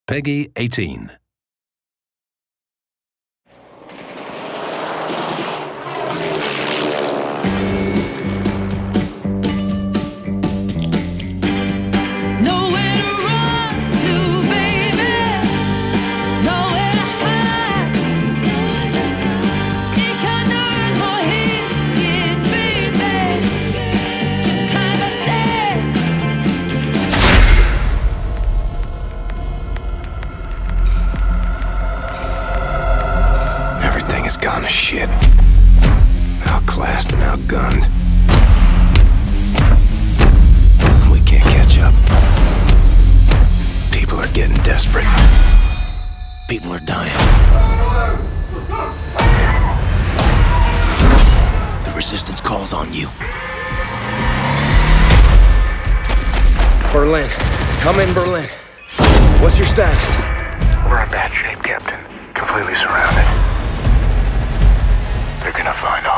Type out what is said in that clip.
Peggy 18. Gone to shit. Outclassed and outgunned. We can't catch up. People are getting desperate. People are dying. The resistance calls on you. Berlin. Come in, Berlin. What's your status? We're in bad shape, Captain. Completely surrounded. They're gonna find